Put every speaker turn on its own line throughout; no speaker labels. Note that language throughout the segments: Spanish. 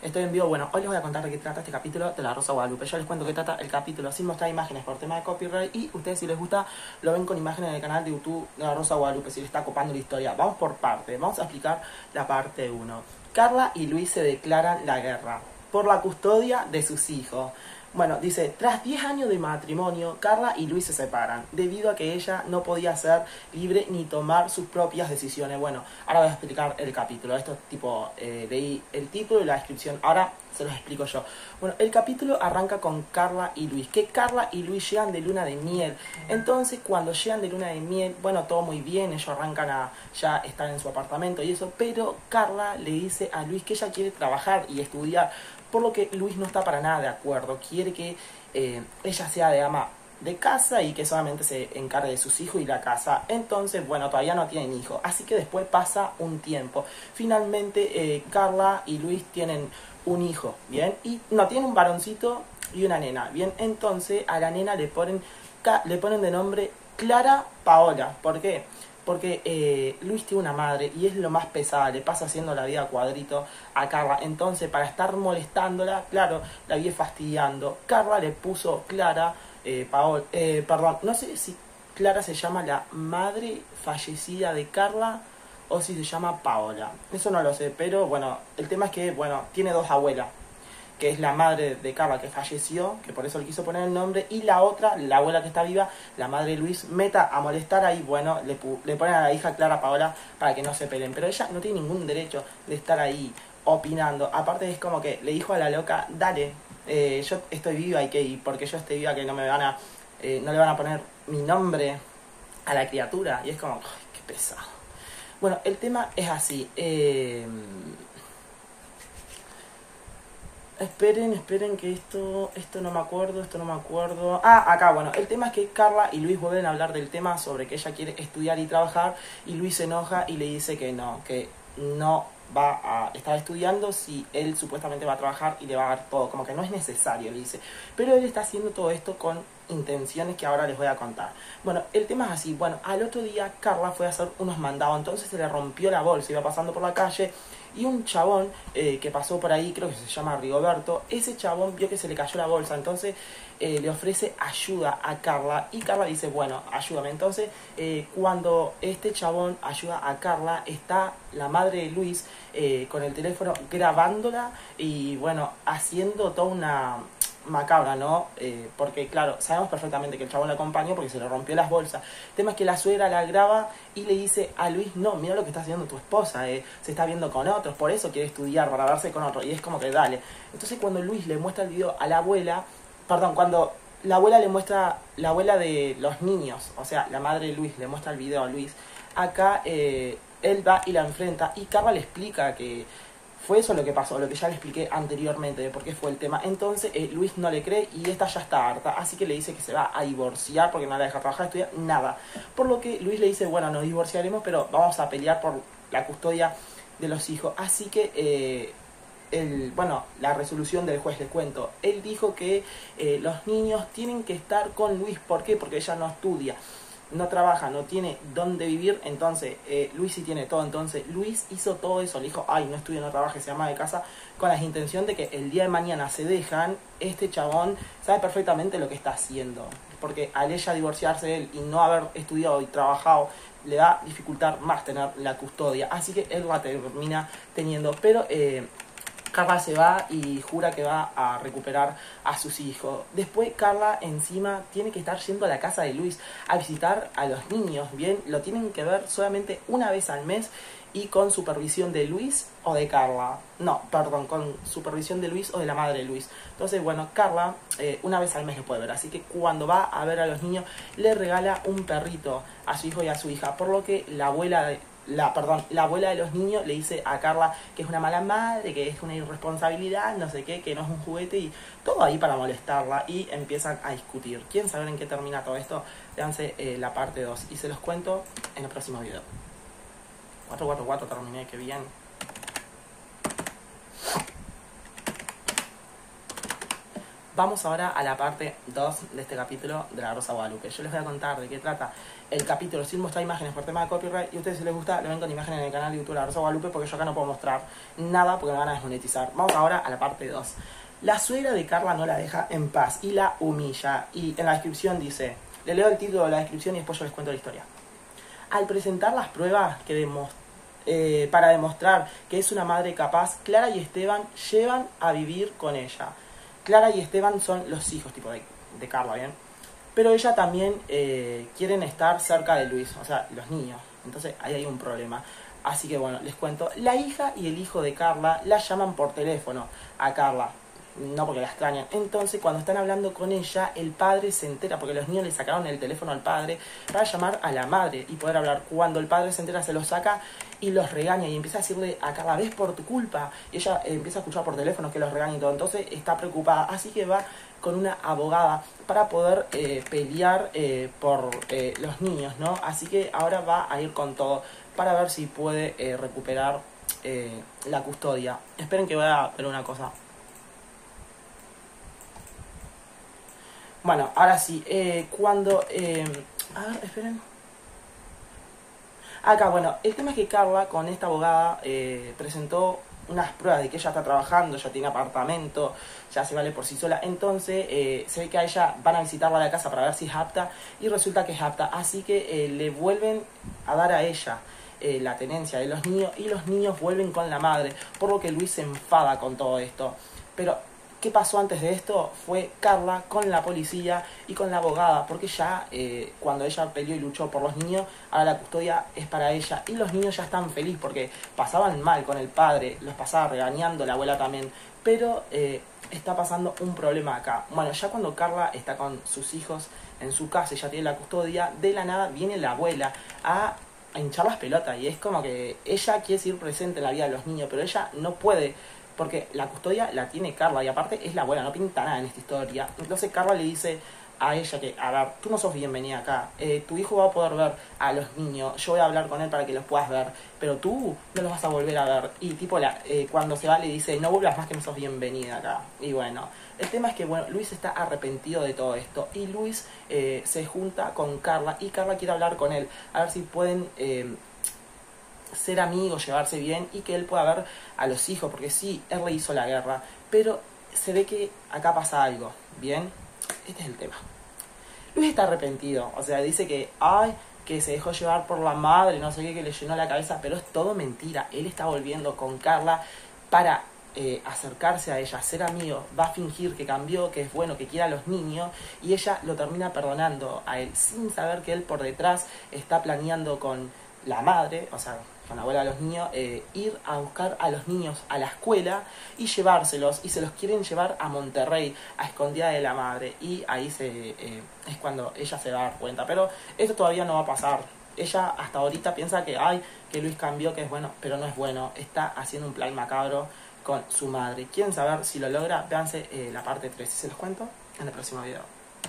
Estoy en vivo. Bueno, hoy les voy a contar de qué trata este capítulo de La Rosa de Guadalupe. Yo les cuento qué trata el capítulo sin mostrar imágenes por tema de copyright. Y ustedes, si les gusta, lo ven con imágenes en el canal de YouTube de La Rosa de Guadalupe, si les está copando la historia. Vamos por parte. Vamos a explicar la parte 1. Carla y Luis se declaran la guerra por la custodia de sus hijos. Bueno, dice, tras 10 años de matrimonio, Carla y Luis se separan, debido a que ella no podía ser libre ni tomar sus propias decisiones. Bueno, ahora voy a explicar el capítulo. Esto tipo, leí el título y la descripción, ahora se los explico yo. Bueno, el capítulo arranca con Carla y Luis, que Carla y Luis llegan de luna de miel. Entonces, cuando llegan de luna de miel, bueno, todo muy bien, ellos arrancan a ya estar en su apartamento y eso, pero Carla le dice a Luis que ella quiere trabajar y estudiar, por lo que Luis no está para nada de acuerdo. Quiere que ella sea de ama de casa y que solamente se encargue de sus hijos y la casa. Entonces, bueno, todavía no tienen hijos, así que después pasa un tiempo. Finalmente, Carla y Luis tienen un hijo, ¿bien? Y no, tienen un varoncito y una nena, ¿bien? Entonces, a la nena le ponen de nombre Clara Paola. ¿Por qué? Porque Luis tiene una madre y es lo más pesada, le pasa haciendo la vida a cuadrito a Carla. Entonces, para estar molestándola, claro, la vive fastidiando. Carla le puso Clara, Paola, perdón, no sé si Clara se llama la madre fallecida de Carla o si se llama Paola. Eso no lo sé, pero bueno, el tema es que, bueno, tiene dos abuelas, que es la madre de Carla que falleció, que por eso le quiso poner el nombre, y la otra, la abuela que está viva, la madre de Luis, meta a molestar ahí, bueno, le ponen a la hija Clara Paola para que no se peleen, pero ella no tiene ningún derecho de estar ahí opinando. Aparte es como que le dijo a la loca, dale, yo estoy viva y que porque yo estoy viva que no me van a, no le van a poner mi nombre a la criatura, y es como, ay, qué pesado. Bueno, el tema es así, Esperen que esto no me acuerdo. Ah, acá, bueno, el tema es que Carla y Luis vuelven a hablar del tema sobre que ella quiere estudiar y trabajar, y Luis se enoja y le dice que no va a estar estudiando si él supuestamente va a trabajar y le va a dar todo, como que no es necesario, le dice. Pero él está haciendo todo esto con intenciones que ahora les voy a contar. Bueno, el tema es así. Bueno, al otro día Carla fue a hacer unos mandados, entonces se le rompió la bolsa, iba pasando por la calle y un chabón que pasó por ahí, creo que se llama Rigoberto, ese chabón vio que se le cayó la bolsa, entonces le ofrece ayuda a Carla y Carla dice, bueno, ayúdame. Entonces cuando este chabón ayuda a Carla, está la madre de Luis con el teléfono grabándola y bueno, haciendo toda una macabra, ¿no? Porque claro, sabemos perfectamente que el chabón la acompañó porque se le rompió las bolsas. El tema es que la suegra la graba y le dice a Luis, no, mira lo que está haciendo tu esposa, se está viendo con otros, por eso quiere estudiar, para verse con otros, y es como que dale. Entonces cuando Luis le muestra el video a la abuela, perdón, cuando la abuela le muestra, la abuela de los niños, o sea, la madre de Luis le muestra el video a Luis, acá él va y la enfrenta y Carla le explica que fue eso lo que pasó, lo que ya le expliqué anteriormente de por qué fue el tema. Entonces Luis no le cree y esta ya está harta, así que le dice que se va a divorciar porque no la deja trabajar, estudiar, nada. Por lo que Luis le dice, bueno, nos divorciaremos, pero vamos a pelear por la custodia de los hijos. Así que, bueno, la resolución del juez, les cuento. Él dijo que los niños tienen que estar con Luis. ¿Por qué? Porque ella no estudia, no trabaja, no tiene dónde vivir. Entonces Luis sí tiene todo. Entonces Luis hizo todo eso, le dijo, ay, no estudia, no trabaja, se llama de casa, con la intención de que el día de mañana se dejan. Este chabón sabe perfectamente lo que está haciendo, porque al ella divorciarse de él y no haber estudiado y trabajado, le va a dificultar más tener la custodia, así que él la termina teniendo. Pero Carla se va y jura que va a recuperar a sus hijos. Después Carla encima tiene que estar yendo a la casa de Luis a visitar a los niños, ¿bien? Lo tienen que ver solamente una vez al mes y con supervisión de Luis o de Carla. No, perdón, con supervisión de Luis o de la madre de Luis. Entonces, bueno, Carla una vez al mes lo puede ver. Así que cuando va a ver a los niños, le regala un perrito a su hijo y a su hija. Por lo que la abuela de los niños le dice a Carla que es una mala madre, que es una irresponsabilidad, no sé qué, que no es un juguete, y todo ahí para molestarla, y empiezan a discutir. ¿Quieren saber en qué termina todo esto? Véanse la parte 2 y se los cuento en el próximo video. 444 terminé, qué bien. Vamos ahora a la parte 2 de este capítulo de La Rosa de Guadalupe. Yo les voy a contar de qué trata el capítulo sin mostrar imágenes por tema de copyright. Y a ustedes, si les gusta, lo ven con imágenes en el canal de YouTube La Rosa de Guadalupe, porque yo acá no puedo mostrar nada porque me van a desmonetizar. Vamos ahora a la parte 2. La suegra de Carla no la deja en paz y la humilla. Y en la descripción dice, le leo el título de la descripción y después yo les cuento la historia. Al presentar las pruebas para demostrar que es una madre capaz, Clara y Esteban llevan a vivir con ella. Clara y Esteban son los hijos tipo de Carla, ¿bien? Pero ella también quieren estar cerca de Luis, o sea, los niños. Entonces ahí hay un problema. Así que bueno, les cuento. La hija y el hijo de Carla la llaman por teléfono a Carla. No porque la extrañan. Entonces cuando están hablando con ella, el padre se entera, porque los niños le sacaron el teléfono al padre para llamar a la madre y poder hablar. Cuando el padre se entera, se lo saca y los regaña y empieza a decirle a Carla, ves por tu culpa. Y ella empieza a escuchar por teléfono que los regaña y todo. Entonces está preocupada. Así que va con una abogada para poder pelear por los niños, ¿no? Así que ahora va a ir con todo para ver si puede recuperar la custodia. Esperen que voy a ver una cosa. Bueno, ahora sí, a ver, esperen. Acá, bueno, el tema es que Carla con esta abogada presentó unas pruebas de que ella está trabajando, ya tiene apartamento, ya se vale por sí sola. Entonces se ve que a ella van a visitarla a la casa para ver si es apta y resulta que es apta. Así que le vuelven a dar a ella la tenencia de los niños y los niños vuelven con la madre, por lo que Luis se enfada con todo esto. Pero ¿qué pasó antes de esto? Fue Carla con la policía y con la abogada, porque ya cuando ella peleó y luchó por los niños, ahora la custodia es para ella. Y los niños ya están felices porque pasaban mal con el padre, los pasaba regañando, la abuela también. Pero está pasando un problema acá. Bueno, ya cuando Carla está con sus hijos en su casa y ya tiene la custodia, de la nada viene la abuela a hinchar las pelotas. Y es como que ella quiere ser presente en la vida de los niños, pero ella no puede, porque la custodia la tiene Carla y aparte es la abuela, no pinta nada en esta historia. Entonces Carla le dice a ella que, a ver, tú no sos bienvenida acá, tu hijo va a poder ver a los niños, yo voy a hablar con él para que los puedas ver, pero tú no los vas a volver a ver. Y tipo cuando se va le dice, no vuelvas más, que no sos bienvenida acá. Y bueno, el tema es que bueno, Luis está arrepentido de todo esto y Luis se junta con Carla y Carla quiere hablar con él, a ver si pueden ser amigos, llevarse bien y que él pueda ver a los hijos, porque sí, él le hizo la guerra, pero se ve que acá pasa algo, ¿bien? Este es el tema. Luis está arrepentido, o sea, dice que, que se dejó llevar por la madre, no sé qué, que le llenó la cabeza, pero es todo mentira. Él está volviendo con Carla para acercarse a ella, ser amigo, va a fingir que cambió, que es bueno, que quiere a los niños, y ella lo termina perdonando a él, sin saber que él por detrás está planeando con la madre, o sea, con la abuela de los niños, ir a buscar a los niños a la escuela y llevárselos, y se los quieren llevar a Monterrey, a escondida de la madre, y ahí es cuando ella se va a dar cuenta. Pero esto todavía no va a pasar. Ella hasta ahorita piensa que Luis cambió, que es bueno, pero no es bueno. Está haciendo un plan macabro con su madre. ¿Quieren saber si lo logra? Véanse la parte 3, y se los cuento en el próximo video.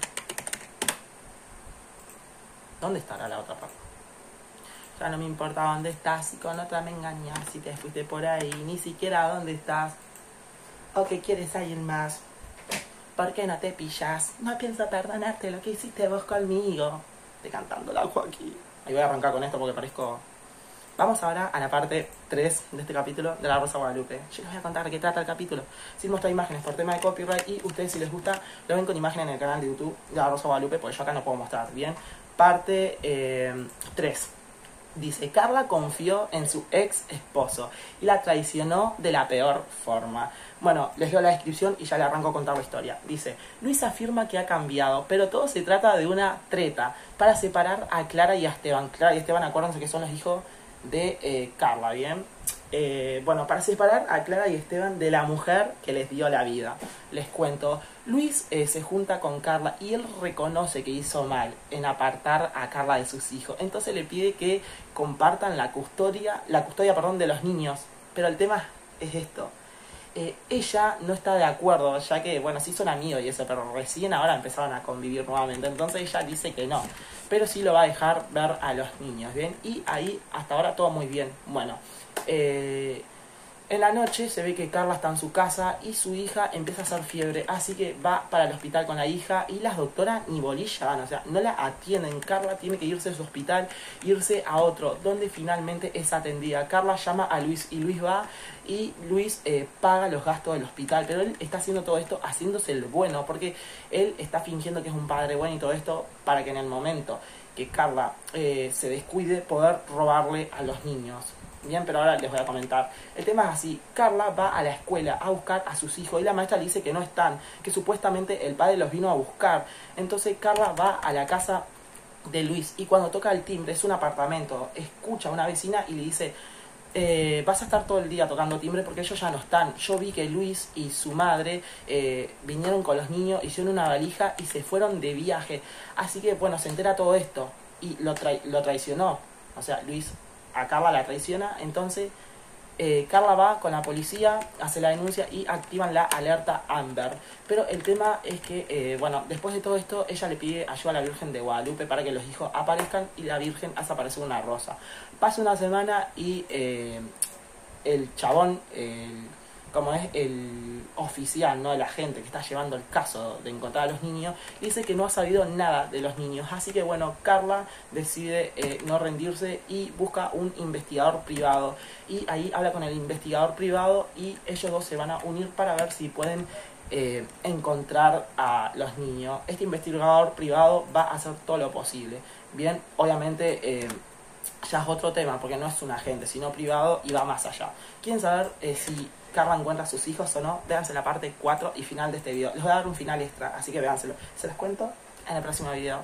¿Dónde estará la otra parte? Ya no me importa dónde estás, si con otra me engañas, si te fuiste por ahí, ni siquiera dónde estás, o que quieres alguien más. ¿Por qué no te pillas? No pienso perdonarte lo que hiciste vos conmigo. Estoy cantando la Joaquín. Ahí voy a arrancar con esto porque parezco... Vamos ahora a la parte 3 de este capítulo de La Rosa de Guadalupe. Yo les voy a contar de qué trata el capítulo, sin mostrar imágenes por tema de copyright, y ustedes, si les gusta, lo ven con imágenes en el canal de YouTube de La Rosa de Guadalupe, porque yo acá no puedo mostrar, ¿bien? Parte 3. Dice, Carla confió en su ex esposo y la traicionó de la peor forma. Bueno, les leo la descripción y ya le arranco a contar la historia. Dice, Luis afirma que ha cambiado, pero todo se trata de una treta para separar a Clara y a Esteban. Clara y Esteban, acuérdense que son los hijos de Carla, ¿bien? Bueno, para separar a Clara y Esteban de la mujer que les dio la vida. Les cuento, Luis se junta con Carla y él reconoce que hizo mal en apartar a Carla de sus hijos. Entonces le pide que compartan la custodia de los niños. Pero el tema es esto. Ella no está de acuerdo, ya que, bueno, sí son amigos y eso, pero recién ahora empezaron a convivir nuevamente. Entonces ella dice que no, pero sí lo va a dejar ver a los niños, ¿bien? Y ahí hasta ahora todo muy bien. Bueno, En la noche se ve que Carla está en su casa y su hija empieza a hacer fiebre, así que va para el hospital con la hija y las doctoras ni bolilla van, o sea, no la atienden. Carla tiene que irse de su hospital, irse a otro, donde finalmente es atendida. Carla llama a Luis y Luis va y Luis paga los gastos del hospital, pero él está haciendo todo esto haciéndose el bueno, porque él está fingiendo que es un padre bueno y todo esto para que en el momento que Carla se descuide poder robarle a los niños. Bien, pero ahora les voy a comentar. El tema es así, Carla va a la escuela a buscar a sus hijos y la maestra le dice que no están, que supuestamente el padre los vino a buscar. Entonces Carla va a la casa de Luis y cuando toca el timbre, es un apartamento, escucha a una vecina y le dice: vas a estar todo el día tocando timbre porque ellos ya no están. Yo vi que Luis y su madre vinieron con los niños, hicieron una valija y se fueron de viaje. Así que bueno, se entera todo esto y lo traicionó. O sea, Luis a Carla la traiciona, entonces Carla va con la policía, hace la denuncia y activan la alerta Amber. Pero el tema es que, bueno, después de todo esto, ella le pide ayuda a la Virgen de Guadalupe para que los hijos aparezcan y la Virgen hace aparecer una rosa. Pasa una semana y el chabón, como es el oficial, ¿no?, el agente que está llevando el caso de encontrar a los niños, dice que no ha sabido nada de los niños. Así que bueno, Carla decide no rendirse y busca un investigador privado. Y ahí habla con el investigador privado y ellos dos se van a unir para ver si pueden encontrar a los niños. Este investigador privado va a hacer todo lo posible. Bien, obviamente ya es otro tema porque no es un agente, sino privado y va más allá. ¿Quieren saber si Carla encuentra a sus hijos o no? Véanse la parte 4 y final de este video. Les voy a dar un final extra, así que véanselo. Se los cuento en el próximo video.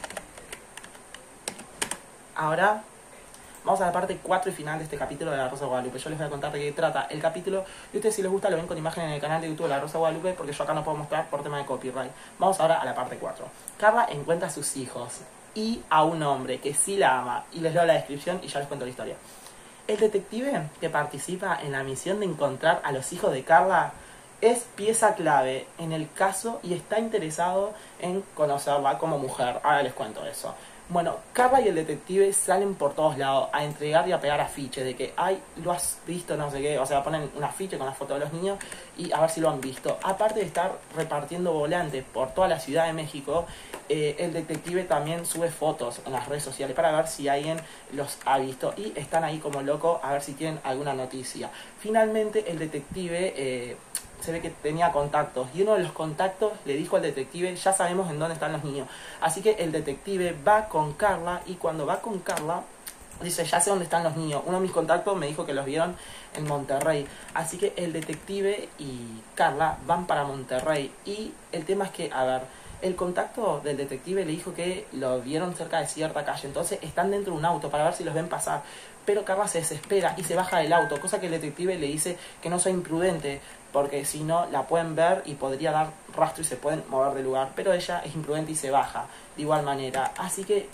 Ahora vamos a la parte 4 y final de este capítulo de La Rosa de Guadalupe. Yo les voy a contar de qué trata el capítulo y ustedes, si les gusta, lo ven con imagen en el canal de YouTube de La Rosa de Guadalupe, porque yo acá no puedo mostrar por tema de copyright. Vamos ahora a la parte 4. Carla encuentra a sus hijos y a un hombre que sí la ama, y les leo la descripción y ya les cuento la historia. El detective que participa en la misión de encontrar a los hijos de Carla es pieza clave en el caso y está interesado en conocerla como mujer. Ahora les cuento eso. Bueno, Carla y el detective salen por todos lados a entregar y a pegar afiches de que, ay, lo has visto, no sé qué. O sea, ponen un afiche con la foto de los niños y a ver si lo han visto. Aparte de estar repartiendo volantes por toda la Ciudad de México, el detective también sube fotos en las redes sociales para ver si alguien los ha visto. Y están ahí como locos a ver si tienen alguna noticia. Finalmente, el detective se ve que tenía contactos y uno de los contactos le dijo al detective: ya sabemos en dónde están los niños. Así que el detective va con Carla y cuando va con Carla dice: ya sé dónde están los niños. Uno de mis contactos me dijo que los vieron en Monterrey. Así que el detective y Carla van para Monterrey y el tema es que, a ver, el contacto del detective le dijo que lo vieron cerca de cierta calle, entonces están dentro de un auto para ver si los ven pasar. Pero Carla se desespera y se baja del auto, cosa que el detective le dice que no sea imprudente, porque si no la pueden ver y podría dar rastro y se pueden mover del lugar. Pero ella es imprudente y se baja de igual manera. Así que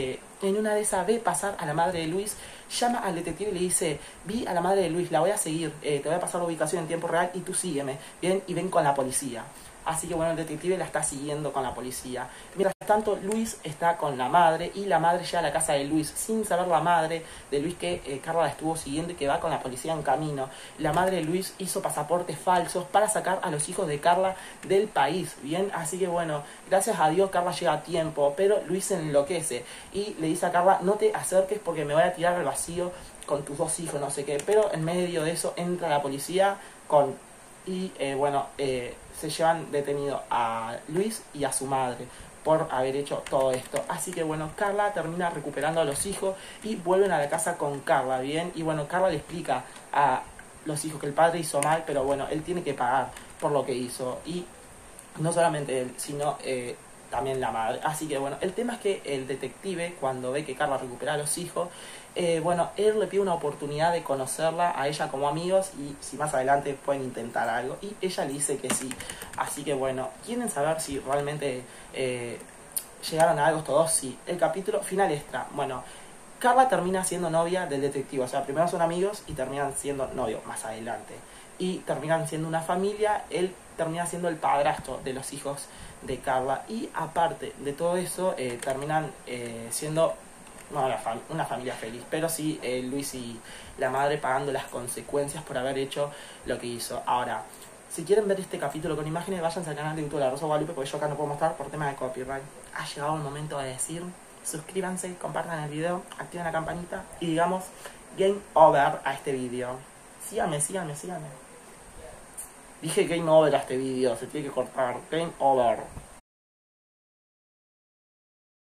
en una de esas ve pasar a la madre de Luis, llama al detective y le dice: vi a la madre de Luis, la voy a seguir, te voy a pasar la ubicación en tiempo real y tú sígueme, bien, y ven con la policía. Así que bueno, el detective la está siguiendo con la policía. Mientras tanto, Luis está con la madre y la madre llega a la casa de Luis sin saber la madre de Luis que Carla la estuvo siguiendo y que va con la policía en camino. La madre de Luis hizo pasaportes falsos para sacar a los hijos de Carla del país, bien. Así que bueno, gracias a Dios Carla llega a tiempo, pero Luis se enloquece y le dice a Carla: no te acerques porque me voy a tirar al vacío con tus dos hijos, no sé qué. Pero en medio de eso entra la policía se llevan detenido a Luis y a su madre por haber hecho todo esto. Así que bueno, Carla termina recuperando a los hijos y vuelven a la casa con Carla, bien. Y bueno, Carla le explica a los hijos que el padre hizo mal, pero bueno, él tiene que pagar por lo que hizo. Y no solamente él, sino también la madre. Así que bueno, el tema es que el detective, cuando ve que Carla recupera a los hijos, él le pide una oportunidad de conocerla a ella como amigos y si más adelante pueden intentar algo. Y ella le dice que sí. Así que bueno, ¿quieren saber si realmente llegaron a algo estos dos? Sí. El capítulo final extra. Bueno, Carla termina siendo novia del detective. O sea, primero son amigos y terminan siendo novios más adelante. Y terminan siendo una familia. Él termina siendo el padrastro de los hijos de Carla. Y aparte de todo eso, terminan siendo no, una familia feliz, pero sí Luis y la madre pagando las consecuencias por haber hecho lo que hizo. Ahora, si quieren ver este capítulo con imágenes, váyanse al canal de YouTube de La Rosa de Guadalupe, porque yo acá no puedo mostrar por tema de copyright. Ha llegado el momento de decir, suscríbanse, compartan el video, activen la campanita y digamos game over a este video. Síganme. Dije game over a este video, se tiene que cortar. Game over.